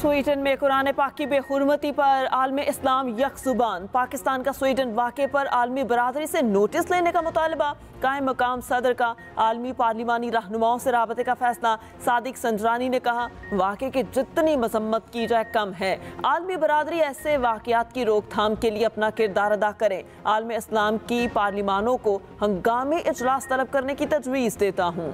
Sweden में कुरान पाक की बेहुरमती पर आलमी इस्लाम यकजुबान। पाकिस्तान का स्वीडन वाक़े पर आलमी बरादरी से नोटिस लेने का मुतालबा। कायम मकाम सदर का आलमी पार्लिमानी रहनुमाओं से राबते का फैसला। सादिक संजरानी ने कहा, वाक़े की जितनी मजम्मत की जाए कम है। आलमी बरादरी ऐसे वाक़यात की रोकथाम के लिए अपना किरदार अदा करें। आलमी इस्लाम की पार्लिमानों को हंगामी इजलास तलब करने की तजवीज़ देता हूँ।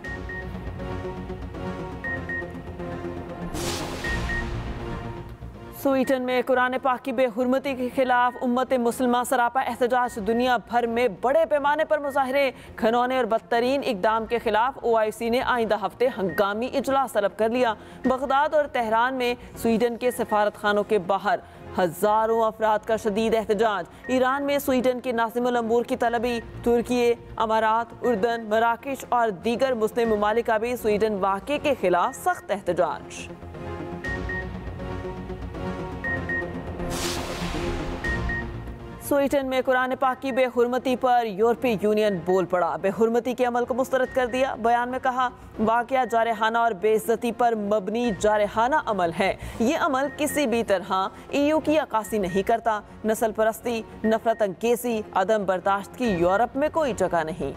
स्वीडन में कुरान पाक की बेहुरमती के खिलाफ उम्मत मुसलमान सरापा एहतजाज। दुनिया भर में बड़े पैमाने पर मुजाहरे। घिनौने और बदतरीन इकदाम के खिलाफ OIC ने आइंदा हफ्ते हंगामी इजलास तलब कर लिया। बगदाद और तेहरान में स्वीडन के सफारत खानों के बाहर हजारों अफराद का शदीद एहतजाज। ईरान में स्वीडन के नाज़िमुल अमूर की तलबी। तुर्की, अमारात, उर्दन, मराकेश और दीगर मुस्लिम ममालिक का भी स्वीडन वाक़े के खिलाफ सख्त एहतजाज। स्वीडन में कुरान पाक की बेहुरमती पर यूरोपीय यूनियन बोल पड़ा। बेहुरमती के अमल को मुस्तरद कर दिया। बयान में कहा, वाक़या जारहाना और बेइज्जती पर मबनी जारहाना अमल है। ये अमल किसी भी तरह EU की अक्कासी नहीं करता। नस्ल परस्ती, नफरत अंगेज़ी, अदम बर्दाश्त की यूरोप में कोई जगह नहीं।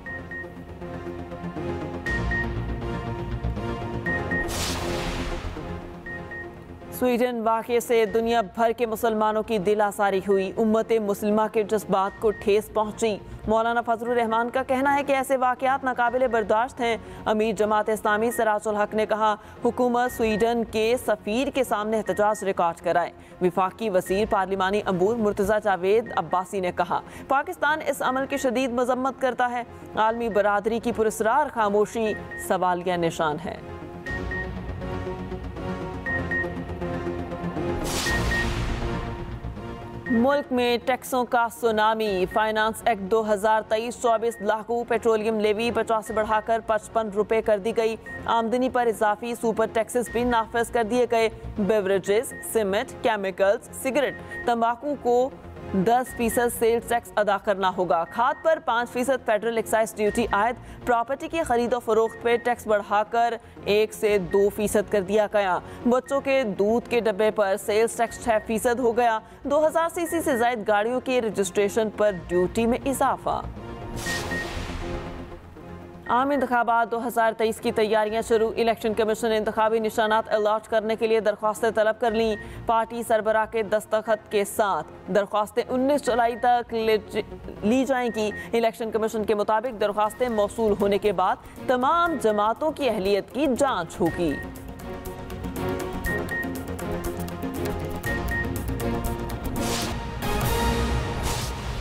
स्वीडन वाक़े से दुनिया भर के मुसलमानों की दिल आसारी हुई। उम्मत मुस्लिमा के जज्बात को ठेस पहुंची। मौलाना फजलुर रहमान का कहना है कि ऐसे वाक़यात नाकाबिले बर्दाश्त हैं। अमीर जमात इस्लामी सिराजुल हक ने कहा, हुकूमत स्वीडन के सफ़ीर के सामने एहतजाज रिकॉर्ड कराए। विफाकी वज़ीर पार्लिमानी अमूर मुर्तज़ा जावेद अब्बासी ने कहा, पाकिस्तान इस अमल की शदीद मजम्मत करता है। आलमी बरादरी की पुरस्रार खामोशी सवालिया निशान है। मुल्क में टैक्सों का सुनामी। फाइनेंस एक्ट 2023-24 लागू। पेट्रोलियम लेवी 50 से बढ़ाकर 55 रुपये कर दी गई। आमदनी पर इजाफी सुपर टैक्सेस भी नाफिज कर दिए गए। बेवरेजेस, सीमेंट, केमिकल्स, सिगरेट, तंबाकू को 10% सेल्स टैक्स अदा करना होगा। खाद पर 5% फेडरल एक्साइज ड्यूटी आयद। प्रॉपर्टी की खरीदो फरोख्त पे टैक्स बढ़ाकर 1 से 2% कर दिया गया। बच्चों के दूध के डब्बे पर सेल्स टैक्स 6% हो गया। 2000 सीसी से ज़ायद गाड़ियों के रजिस्ट्रेशन पर ड्यूटी में इजाफा। आम इंतखाबात 2023 की तैयारियां शुरू। इलेक्शन कमीशन ने इंतखाबी निशानात अलॉट करने के लिए दरख्वास्तें तलब कर लीं। पार्टी सरबराह के दस्तखत के साथ दरख्वास्तें 19 जुलाई तक ली जाएंगी। इलेक्शन कमीशन के मुताबिक दरख्वास्तें मौसूल होने के बाद तमाम जमातों की अहलियत की जांच होगी।